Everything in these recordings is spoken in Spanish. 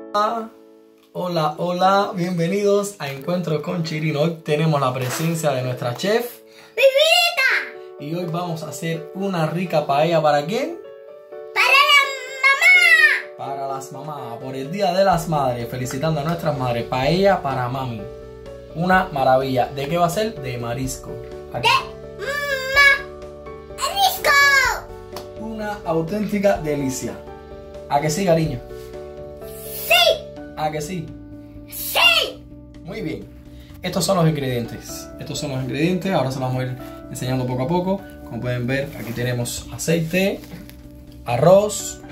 Hola, hola, bienvenidos a Encuentro con Chirino. Hoy tenemos la presencia de nuestra chef ¡Vivirita! y hoy vamos a hacer una rica paella. ¿Para quién? ¡Para la mamá! Para las mamás, por el Día de las Madres, felicitando a nuestras madres. Paella para mami, una maravilla. ¿De qué va a ser? De marisco. Aquí. ¡Marisco! Una auténtica delicia. ¿A que sí, cariño? ¡Sí! ¿A que sí? ¡Sí! Muy bien. Estos son los ingredientes. Ahora se los vamos a ir enseñando poco a poco. Como pueden ver, aquí tenemos aceite, arroz,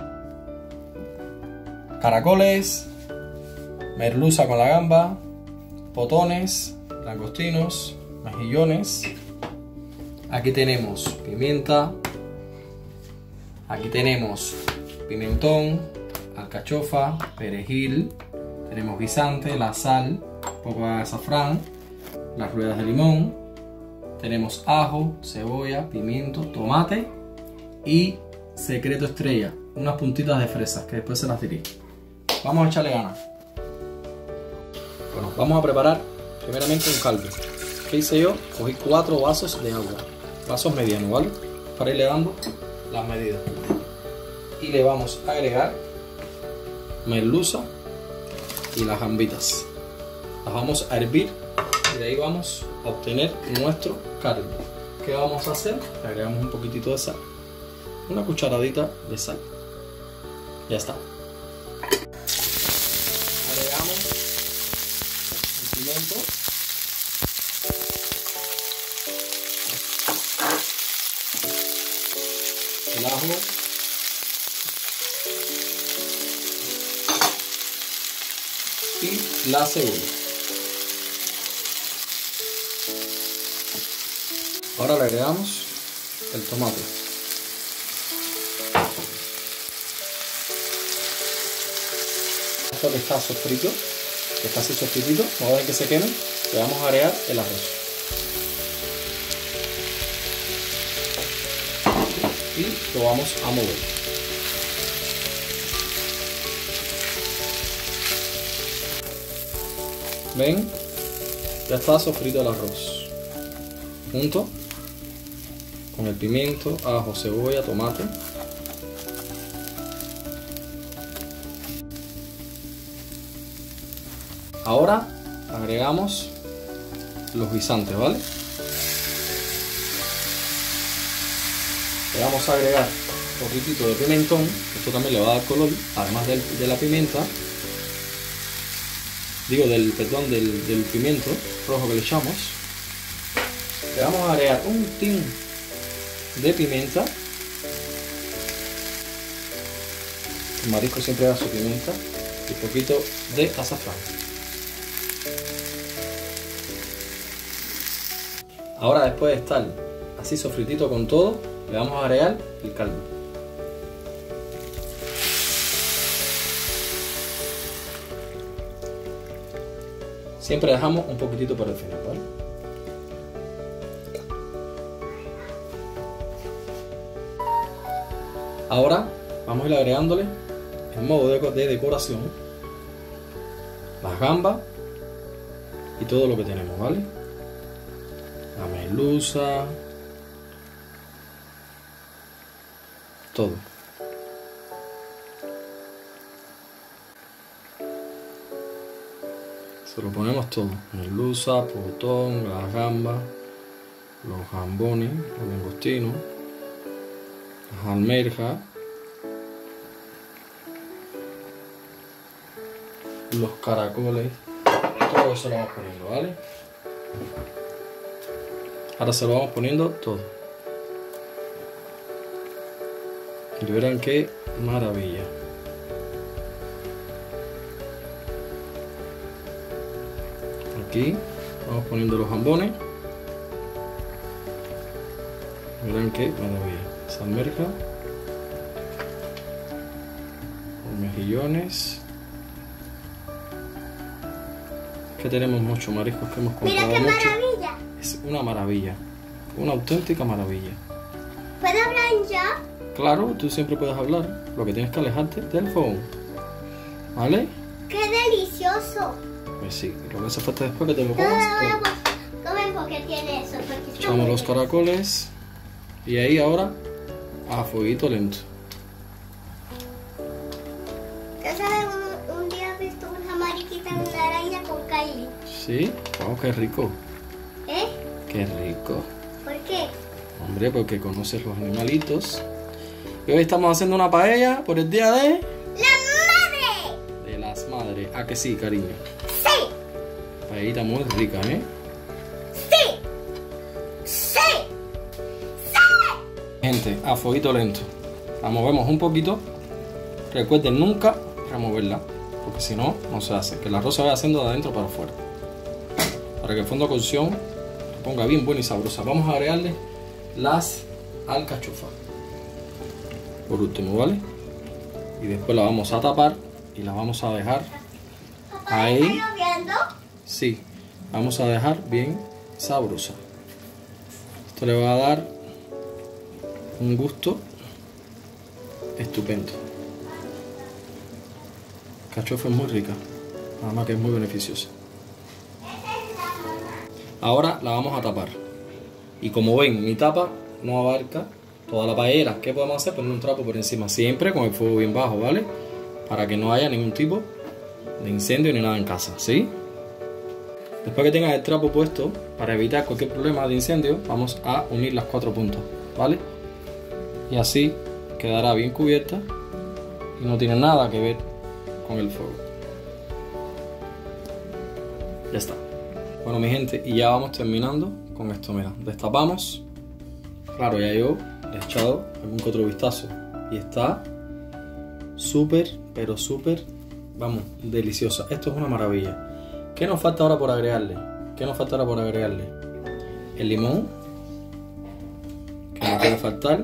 caracoles, merluza con la gamba, potones, langostinos, mejillones. Aquí tenemos pimienta. Aquí tenemos pimentón, alcachofa, perejil. Tenemos guisante, la sal, un poco de azafrán, las ruedas de limón. Tenemos ajo, cebolla, pimiento, tomate y secreto estrella, unas puntitas de fresas que después se las diré. Vamos a echarle ganas. Bueno, vamos a preparar primeramente un caldo. ¿Qué hice yo? Cogí 4 vasos de agua, vasos medianos, ¿vale? Para irle dando las medidas. Y le vamos a agregar merluza y las gambitas. Las vamos a hervir y de ahí vamos a obtener nuestro caldo. ¿Qué vamos a hacer? Le agregamos un poquitito de sal, una cucharadita de sal. Ya está. Agregamos el pimiento, el ajo, y la cebolla. Ahora le agregamos el tomate. Esto que está sofrito, que está así sofritito, vamos a ver que se queme. Le vamos a agregar el arroz. Y lo vamos a mover. ¿Ven? Ya está sofrito el arroz. Junto con el pimiento, ajo, cebolla, tomate. Ahora agregamos los guisantes, ¿vale? Le vamos a agregar un poquitito de pimentón, esto también le va a dar color, además de la pimienta. Digo, del pimiento rojo que le echamos. Le vamos a agregar un tin de pimienta. El marisco siempre da su pimienta. Y un poquito de azafrán. Ahora, después de estar así sofritito con todo, le vamos a agregar el caldo. Siempre dejamos un poquitito para el final, ¿vale? Ahora vamos a ir agregándole en modo de decoración las gambas y todo lo que tenemos, ¿vale? La merluza, todo. Se lo ponemos todo, merluza, potón, las gambas, los gambones, los langostinos, las almejas, los caracoles, todo eso lo vamos poniendo, ¿vale? Ahora se lo vamos poniendo todo. Y verán qué maravilla. Aquí vamos poniendo los jambones. Verán qué maravilla. Salmerca, los mejillones. Que tenemos muchos mariscos que hemos comprado. Mira qué mucho. maravilla. Es una maravilla, una auténtica maravilla. ¿Puedo hablar ya? Claro, tú siempre puedes hablar. Lo que tienes que alejarte del phone. ¿Vale? ¡Qué delicioso! Pues sí, lo que hace falta después que te lo Yo lo comas. voy a comer porque tiene eso. Porque está Echamos muy los bien. caracoles y ahí ahora a fueguito lento. ¿Tú sabes? Un día he visto una mariquita de una araña con Kylie. ¿Sí? ¡Wow, qué rico! ¿Eh? ¡Qué rico! ¿Por qué? Hombre, porque conoces los animalitos. Y hoy estamos haciendo una paella por el día de ¡La madre! las madres. ¿A que sí, cariño? ¡Sí! Paellita muy rica, ¿eh? ¡Sí! ¡Sí! ¡Sí! Gente, a fueguito lento. La movemos un poquito. Recuerden nunca removerla, porque si no, no se hace. Que el arroz se vaya haciendo de adentro para afuera. Para que el fondo de cocción se ponga bien buena y sabrosa. Vamos a agregarle las alcachofas. Por último, ¿vale? Y después la vamos a tapar y la vamos a dejar ¿Papá, ahí. está lloviendo? Sí, vamos a dejar bien sabrosa. Esto le va a dar un gusto estupendo. Cachofa es muy rica, nada más que es muy beneficiosa. Ahora la vamos a tapar. Y como ven, mi tapa no abarca toda la paella. ¿Qué podemos hacer? Poner un trapo por encima, siempre con el fuego bien bajo, ¿vale? Para que no haya ningún tipo de incendio ni nada en casa, ¿sí? Después que tengas el trapo puesto, para evitar cualquier problema de incendio, vamos a unir las 4 puntas, ¿vale? Y así quedará bien cubierta y no tiene nada que ver con el fuego. Ya está. Bueno, mi gente, y ya vamos terminando con esto, mira. Destapamos. Claro, ya yo le he echado algún que otro vistazo y está súper, pero súper, vamos, deliciosa. Esto es una maravilla. ¿Qué nos falta ahora por agregarle? ¿Qué nos falta ahora por agregarle? El limón, que no puede faltar.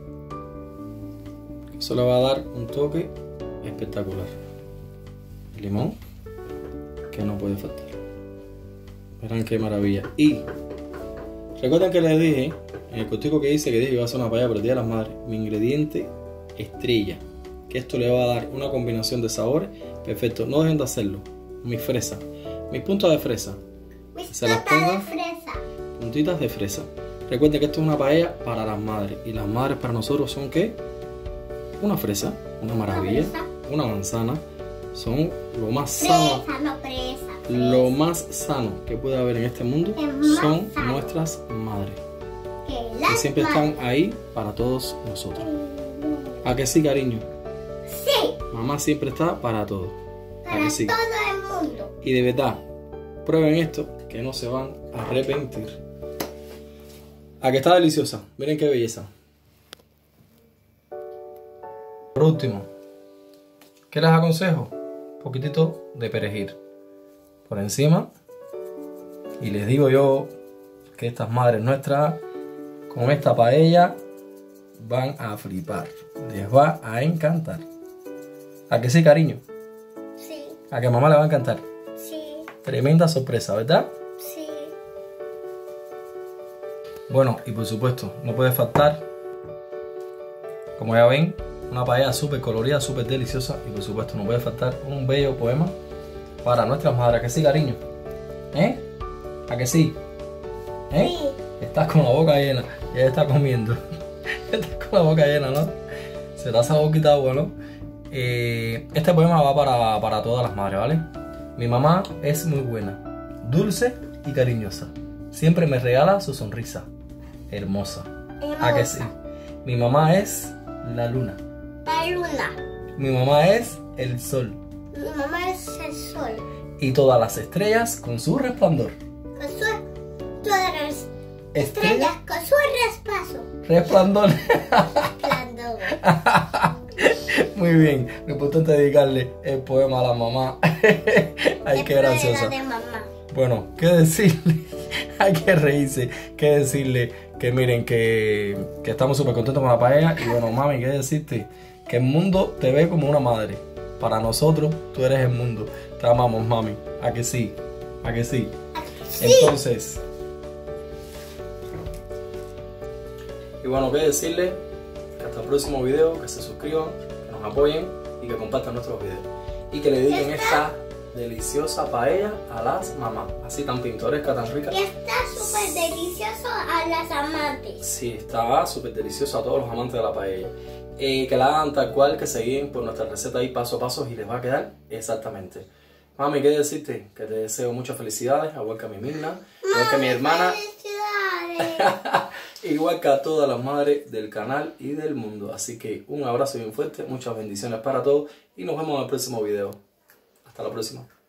Eso le va a dar un toque espectacular. El limón, que no puede faltar. Verán qué maravilla. Y recuerden que les dije, en el cortico que hice, que dije que iba a hacer una paella por el Día de las Madres, mi ingrediente estrella, que esto le va a dar una combinación de sabores perfecto. No dejen de hacerlo. Mis fresas, mis puntas de fresa. Mis Se las tortas ponga. de fresa. Puntitas de fresa. Recuerden que esto es una paella para las madres. Y las madres para nosotros son ¿qué? Una fresa, una maravilla, fresa. una manzana. Son lo más sano. Fresa, no presa. Lo más sano que puede haber en este mundo Es más son sano. nuestras madres. Que Que las siempre madres. están ahí para todos nosotros. ¿A que sí, cariño? Sí, Mamá siempre está para todo. ¿A para que sí? todo el mundo. Y de verdad, prueben esto que no se van a arrepentir. ¿A que está deliciosa? Miren qué belleza. Por último, ¿qué les aconsejo? Un poquitito de perejil por encima. Y les digo yo que estas madres nuestras con esta paella van a flipar. Les va a encantar. ¿A que sí, cariño? Sí, A que a mamá le va a encantar. sí, Tremenda sorpresa, ¿verdad? sí. Bueno, y por supuesto, no puede faltar, como ya ven, una paella súper colorida, súper deliciosa. Y por supuesto, no puede faltar un bello poema para nuestras madres. ¿A que sí, cariño? ¿Eh? ¿A que sí? ¿Eh? Sí. Estás con la boca llena, ya está comiendo. Estás con la boca llena, ¿no? Se te hace la boquita de agua, ¿no? Este poema va para todas las madres, ¿vale? Mi mamá es muy buena, dulce y cariñosa. Siempre me regala su sonrisa hermosa. ¿A que sí? Mi mamá es la luna. La luna. Mi mamá es el sol. Mi mamá es el sol. Y todas las estrellas con su resplandor. Con su... Todas las estrellas con su raspazo. Resplandor. Resplandor. Muy bien. Lo importante es dedicarle el poema a la mamá. Ay, qué graciosa. De mamá. Bueno, ¿qué decirle? Hay que reírse. ¿Qué decirle? Que miren, que estamos súper contentos con la paella. Y bueno, mami, ¿qué decirte? Que el mundo te ve como una madre. Para nosotros, tú eres el mundo. Te amamos, mami. ¿A que sí? ¿A que sí? Sí. Entonces, y bueno, qué decirle, que hasta el próximo video, que se suscriban, que nos apoyen y que compartan nuestros videos. y que le dediquen esta deliciosa paella a las mamás. Así tan pintoresca, tan rica. Y está súper delicioso a las amantes. Sí, está súper delicioso a todos los amantes de la paella. Que la hagan tal cual, que se guíen por nuestra receta ahí paso a paso y les va a quedar exactamente. Mami, ¿qué decirte? Que te deseo muchas felicidades, igual que a mi Mirna, igual que a mi hermana, igual que a todas las madres del canal y del mundo. Así que un abrazo bien fuerte, muchas bendiciones para todos y nos vemos en el próximo video. Hasta la próxima.